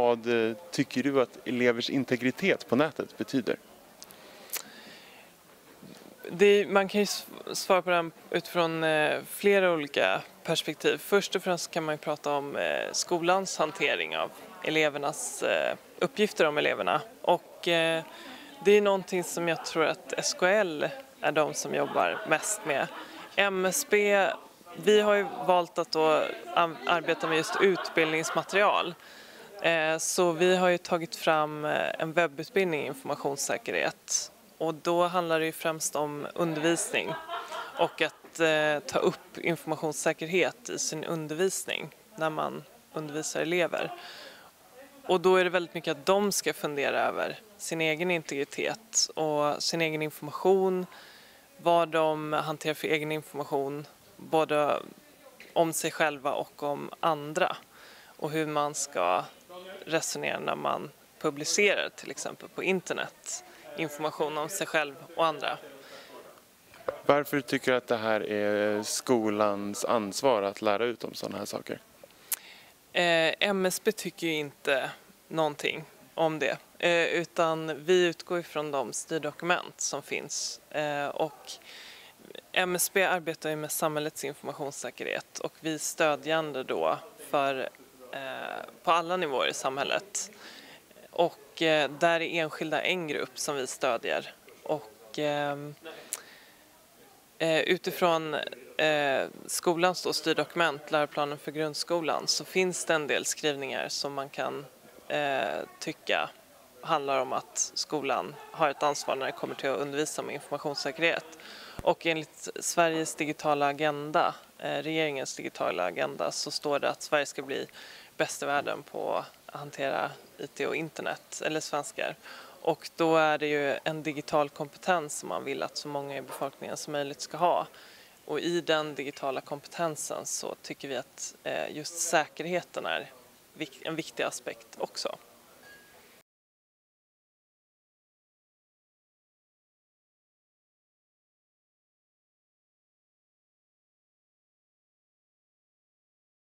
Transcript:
Vad tycker du att elevers integritet på nätet betyder? Man kan ju svara på den utifrån flera olika perspektiv. Först och främst kan man ju prata om skolans hantering av elevernas uppgifter om eleverna. Och det är någonting som jag tror att SKL är de som jobbar mest med. MSB, vi har ju valt att då arbeta med just utbildningsmaterial. Så vi har ju tagit fram en webbutbildning i informationssäkerhet. Och då handlar det ju främst om undervisning och att ta upp informationssäkerhet i sin undervisning när man undervisar elever. Och då är det väldigt mycket att de ska fundera över sin egen integritet och sin egen information, vad de hanterar för egen information, både om sig själva och om andra. Och hur man ska resonera när man publicerar till exempel på internet information om sig själv och andra. Varför tycker du att det här är skolans ansvar att lära ut om sådana här saker? MSB tycker ju inte någonting om det, utan vi utgår ifrån de styrdokument som finns. Och MSB arbetar ju med samhällets informationssäkerhet och vi stödjande då på alla nivåer i samhället. Och där är enskilda en grupp som vi stödjer. Och utifrån skolans då styrdokument, läroplanen för grundskolan, så finns det en del skrivningar som man kan tycka handlar om att skolan har ett ansvar när det kommer till att undervisa om informationssäkerhet. Och enligt Sveriges digitala agenda, regeringens digitala agenda, så står det att Sverige ska bli bäst i världen på att hantera IT och internet, eller svenskar. Och då är det ju en digital kompetens som man vill att så många i befolkningen som möjligt ska ha. Och i den digitala kompetensen så tycker vi att just säkerheten är en viktig aspekt också.